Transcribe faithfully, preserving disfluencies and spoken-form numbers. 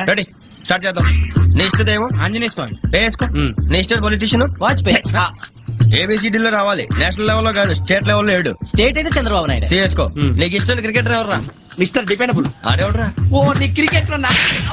Ready start చేద్దాం. నీ ఇష్టదేమో ఆంజనేయ స్వామి. వేసుకో. నీ ఇష్ట పొలిటీషియన్ వాజ్పేయి. ఏబిసిడీలో రావాలి, నేషనల్ లెవెల్లో కాదు, స్టేట్ లెవెల్లో ఏడు. స్టేట్ అయితే చంద్రబాబు నాయుడు. సిఎస్కో. నీకు ఇష్టం క్రికెటర్ ఎవర్రా? Mister dependable. ఆడేవడరా? ఓ నీ క్రికెట్ లో